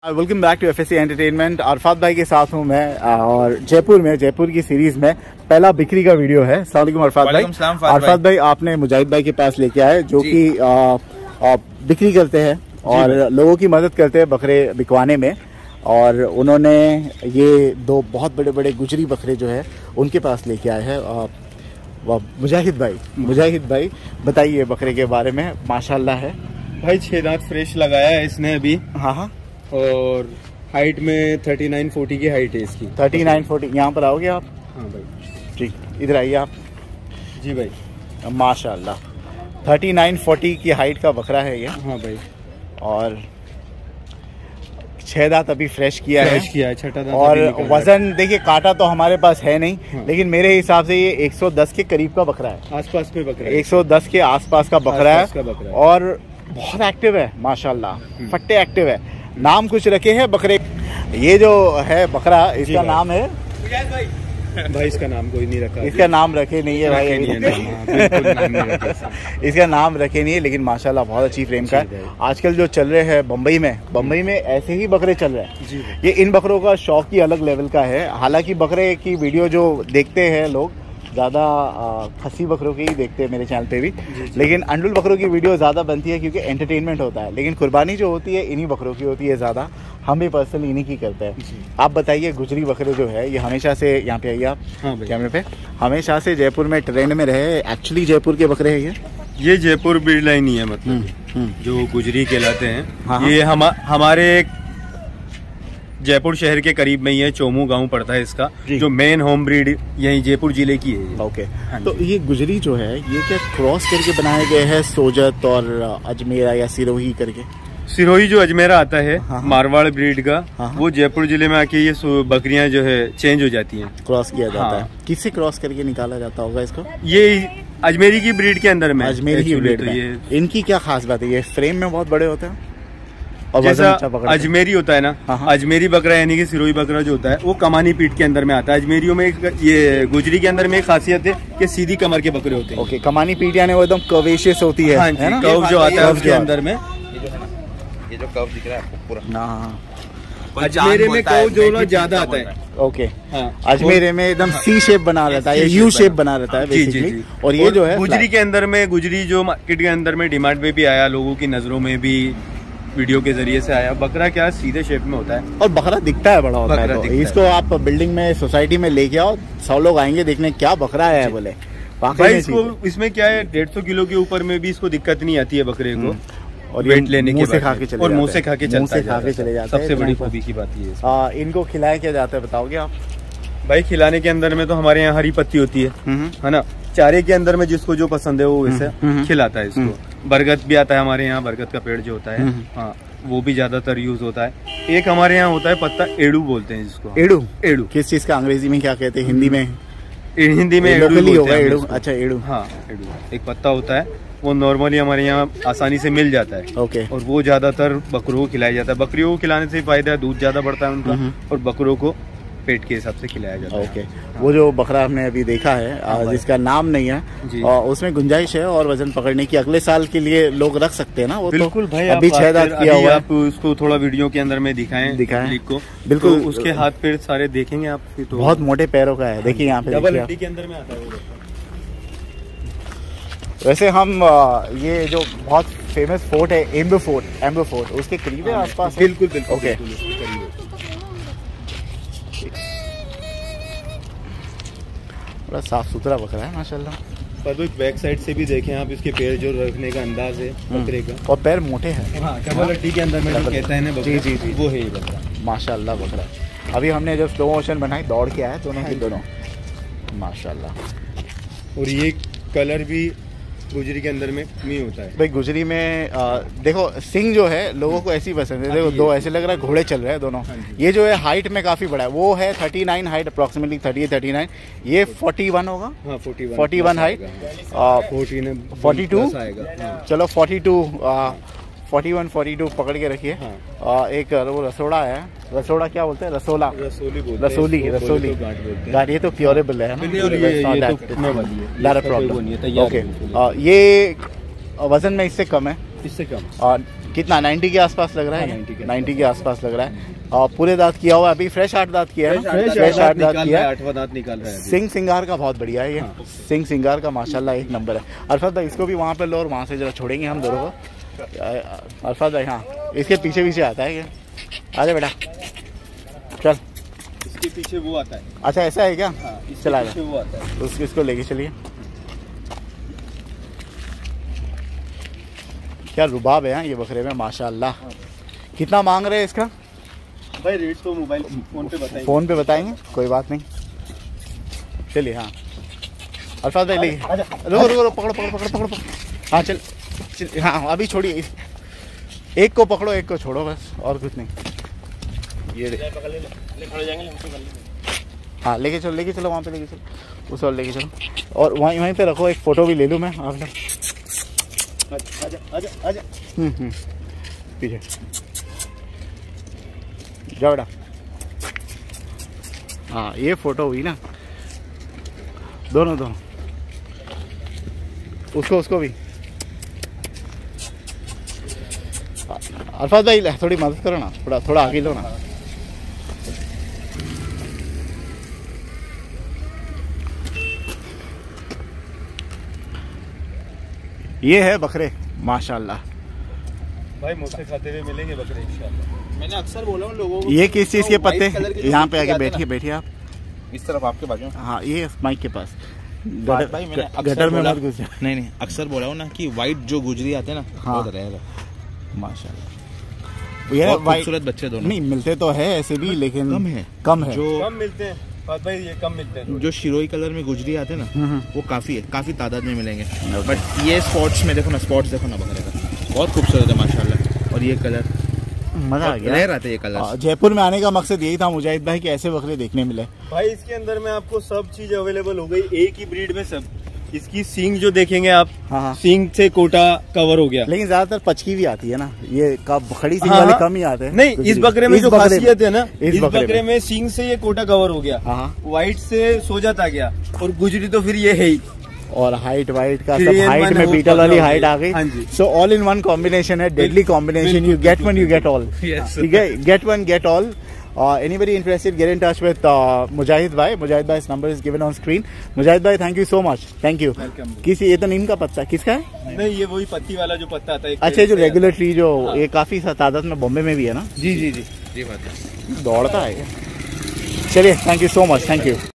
Welcome back to FSC entertainment. Arafat भाई के साथ हूँ मैं और जयपुर की सीरीज में पहला बिक्री का वीडियो है। अस्सलाम वालेकुम अरफात भाई। अरफात भाई आपने मुजाहिद भाई के पास लेके आए जो कि बिक्री करते हैं और लोगों की मदद करते हैं बकरे बिकवाने में। और उन्होंने ये दो बहुत बड़े बड़े गुजरी बकरे जो है उनके पास लेके आए हैं। मुजाहिद भाई बताइए बकरे के बारे में। माशाल्लाह है भाई, 6 दांत फ्रेश लगाया है इसने अभी। हाँ। और हाइट में 39-40 की हाइट है इसकी। 39-40 यहाँ पर आओगे आप? हाँ भाई ठीक, इधर आइए आप। जी भाई माशाल्लाह 39-40 की हाइट का बकरा है ये। हाँ भाई। और 6 दांत अभी फ्रेश किया है, छठा दांत। और वजन देखिए, काटा तो हमारे पास है नहीं। हाँ। लेकिन मेरे हिसाब से ये 110 के करीब का बकरा है। आसपास में बकरा है। 110 के आसपास का बकरा है और बहुत एक्टिव है माशाल्लाह। फट्टे एक्टिव है। नाम कुछ रखे हैं बकरे। ये जो है बकरा, इसका नाम है भाई, इसका नाम कोई नहीं रखा। इसका नाम रखे नहीं है भाई, इसका नाम रखे नहीं है। लेकिन माशाल्लाह बहुत अच्छी फ्रेम का है। आजकल जो चल रहे हैं बम्बई में ऐसे ही बकरे चल रहे हैं। ये इन बकरों का शौक ही अलग लेवल का है। हालांकि बकरे की वीडियो जो देखते हैं लोग ज़्यादा खसी बकरों की ही देखते हैं मेरे चैनल पे भी। लेकिन अंडुल बकरों की वीडियो ज़्यादा बनती है क्योंकि एंटरटेनमेंट होता है। लेकिन कुर्बानी जो होती है इन्हीं बकरों की होती है ज़्यादा। हम भी पर्सनली इन्हीं की करते हैं। आप बताइए, गुजरी बकरे जो है ये हमेशा से, यहाँ पे आइए आप। हाँ कैमरे पे। हमेशा से जयपुर में ट्रेंड में रहे। एक्चुअली जयपुर के बकरे हैं ये जयपुर ब्रीड लाइन ही है, मतलब जो गुजरी कहलाते हैं। हाँ। ये हमारे जयपुर शहर के करीब में ही है। चोमू गांव पड़ता है इसका, जो मेन होम ब्रीड यही जयपुर जिले की है। ओके। तो ये गुजरी जो है ये क्या क्रॉस करके बनाए गए हैं सोजत और अजमेरा या सिरोही करके? सिरोही जो अजमेरा आता है। हाँ। मारवाड़ ब्रीड का। हाँ। वो जयपुर जिले में आके ये बकरियां जो है चेंज हो जाती हैं। क्रॉस किया जाता हाँ। है। किससे क्रॉस करके निकाला जाता होगा इसको? ये अजमेरी की ब्रीड के अंदर में। अजमेरी की ब्रीड में। इनकी क्या खास बात है? ये फ्रेम में बहुत बड़े होते हैं और जैसा अजमेरी होता है ना। हाँ। अजमेरी बकरा यानी कि सिरोही बकरा जो होता है वो कमानी पीठ के अंदर में आता है। अजमेरियों में ये गुजरी के अंदर में एक खासियत है कि सीधी कमर के बकरे होते हैं। ओके, कमानी पीठ यानी वो एकदम कर्वेशियस होती है। हाँ जी, कर्व जो आता है उसके अंदर में। ये जो कर्व दिख रहा है आपको पूरा, अजमेरी में कर्व जो ज्यादा आता है। ओके। अजमेरी में एकदम सी शेप बना रहता है, यू शेप बना रहता है बेसिकली। और ये जो है गुजरी के अंदर में, गुजरी जो मार्केट के अंदर में डिमांड में भी आया, लोगों की नजरों में भी वीडियो के जरिए से आया। बकरा क्या सीधे शेप में होता है और बकरा दिखता है बड़ा होता है। तो इसको आप बिल्डिंग में, सोसाइटी में लेके आओ, 100 लोग आएंगे देखने क्या बकरा है बोले। भाई इसको, इसमें क्या है, 150 किलो के ऊपर में भी इसको दिक्कत नहीं आती है बकरे को। और वेट लेने के से खा के चले, और मुंह से खा के चले जाते हैं। सबसे बड़ी खूबी की बात ये है। इनको खिलाया क्या जाता है बताओगे आप? भाई खिलाने के अंदर में तो हमारे यहाँ हरी पत्ती होती है ना। चारे के अंदर में जिसको जो पसंद है वो वैसे खिलाता है इसको। बरगद भी आता है हमारे यहाँ, बरगद का पेड़ जो होता है। हाँ, वो भी ज्यादातर यूज होता है। एक हमारे यहाँ होता है पत्ता, एड़ू बोलते हैं जिसको। एड़ू किस चीज का? अंग्रेजी में क्या कहते हैं? हिंदी में एड़ू होगा। एड़ू, अच्छा एड़ू। हाँ एड़ू एक पत्ता होता है, वो नॉर्मली हमारे यहाँ आसानी से मिल जाता है। ओके। और वो ज्यादातर बकरों को खिलाया जाता है। बकरियों को खिलाने से फायदा है, दूध ज्यादा बढ़ता है उनका, और बकरों को पेट के हिसाब से खिलाया जाता है। ओके। वो जो बकरा हमने अभी देखा है जिसका नाम नहीं है, और उसमें गुंजाइश है और वजन पकड़ने की अगले साल के लिए लोग रख सकते हैं ना? वो बिल्कुल भाई, अभी 6 दांत किया हुआ है। आप उसको थोड़ा वीडियो के अंदर में दिखाएं को। बिल्कुल। तो उसके हाथ पैर सारे देखेंगे आप तो बहुत मोटे पैरों का है। देखिए यहाँ पे डबल हड्डी के अंदर में आता है। वैसे हम ये जो बहुत फेमस फोर्ट है एम्बो फोर्ट, उसके करीब है आसपास? बिल्कुल। ओके। बड़ा साफ सुथरा बकरा है माशाल्लाह। पर बैक साइड से भी देखें आप, इसके पैर जो रखने का अंदाज है बकरे का, और पैर मोटे हैं। हाँ, डबल हड्डी के अंदर में जो कहते हैं ना बकरा, जी वो है ये बकरा माशाल्लाह बकरा। अभी हमने जब स्लो मोशन बनाई, दौड़ के आया दोनों के दोनों माशाल्लाह। और ये कलर भी गुजरी के अंदर में नहीं होता है भाई। गुजरी में देखो सिंग जो है लोगों को ऐसी पसंद है। देखो दो ऐसे लग रहा है घोड़े चल रहे हैं दोनों। ये जो है हाइट में काफी बड़ा है, वो है 39 हाइट, अप्रोक्सीमेटली 39। ये 41 होगा। हाँ, 41 हाइट। 42 चलो 41-42 पकड़ के रखिए। एक वो रसोड़ा है, रसोड़ा क्या बोलते हैं? रसोली गाड़ी। ये तो प्योरेबल है ना? ओके। ये वजन में इससे कम है। इससे कम कितना 90 के आसपास लग रहा है? 90 के आसपास लग रहा है। और पूरे दांत किया हुआ, अभी फ्रेश 8 दांत किया है ना? फ्रेश 8 दांत किया है, 8वां दांत निकाल रहा है। सिंग सिंगार का बहुत बढ़िया है ये। सिंग सिंगार का माशाल्लाह एक नंबर है। अरफत भाई इसको भी वहाँ पे लो और वहाँ से जरा छोड़ेंगे हम दोनों को। अरफत भाई हाँ, इसके पीछे पीछे आता है ये। आजा बेटा चल। इसके पीछे वो आता है। अच्छा ऐसा है क्या? चला पीछे वो आता है। इसको लेके चलिए। क्या रुबाब है यहाँ ये बकरे में माशाल्लाह। कितना मांग रहे हैं इसका भाई? रेट तो मोबाइल फोन पे बताएंगे, कोई बात नहीं। चलिए हाँ अरफात भाई लेंगे। रुको रुको पकड़ो पकड़ो पकड़ो पकड़ो पकड़ो। हाँ चल हाँ अभी छोड़िए, एक को पकड़ो एक को छोड़ो बस, और कुछ नहीं। ये हाँ लेके चलो वहाँ पे लेके चलो, उस और लेके चलो, और वहीं पे रखो। एक फ़ोटो भी ले लूँ मैं आपने। आजा पीछे जाओ बेटा। हाँ ये फ़ोटो हुई ना, दोनों उसको भी। अरफात भाई थोड़ी मदद करो ना, थोड़ा आगे लो ना। ये है बकरे माशाल्लाह भाई, मुझसे खाते हुए मिलेंगे बकरे इंशाल्लाह। मैंने अक्सर बोला हूँ लोगों को। ये किस चीज़ के पत्ते? यहाँ पे आके बैठिए आप इस तरफ आपके बाजू। हाँ ये माइक के पास। भाई मैंने गटर में मत घुस। नहीं अक्सर बोला हूँ ना कि वाइट जो गुजरी आते हैं ना, हाँ बहुत रेयर है माशाल्लाह। ये खूबसूरत बच्चे दोनों नहीं मिलते तो है ऐसे भी, लेकिन कम है जो कम मिलते हैं भाई, ये कम मिलते हैं। जो शिरोई कलर में गुजरी आते हैं ना, वो काफी तादाद में मिलेंगे। बट ये स्पॉट्स में देखो ना, बकरे का बहुत खूबसूरत है माशाल्लाह। और ये कलर मजा आ गया, रेयर आते हैं ये कलर। जयपुर में आने का मकसद यही था मुजाहिद भाई कि ऐसे बकरे देखने मिले। भाई इसके अंदर में आपको सब चीज अवेलेबल हो गई, एक ही ब्रीड में सब। इसकी सींग जो देखेंगे आप, हाँ। सींग से कोटा कवर हो गया। लेकिन ज्यादातर पचकी भी आती है ना, ये खड़ी सींग वाले कम ही आते हैं। नहीं, इस बकरे में जो खासियत है ना, इस बकरे में सींग से ये कोटा कवर हो गया, व्हाइट से सोजत आ गया, और गुजरी तो फिर ये है ही। और हाइट वाइट का सब, हाइट में बीटल वाली हाइट आ गई। So all in one combination है, deadly combination. You get one you get all, ठीक है, get one get all. Anybody interested, get in touch with Mujahid bhai. Mujahid bhai's number is given on screen. Mujahid bhai, thank you so much. Thank you. किसी ये तो नीम का पत्ता किसका है? नहीं, ये वही पत्ती वाला जो पत्ता आता है। अच्छा, जो रेगुलर ट्री जो ये काफी तादाद में बॉम्बे में भी है ना? जी बात है। दौड़ता है। चलिए, thank you so much, thank you.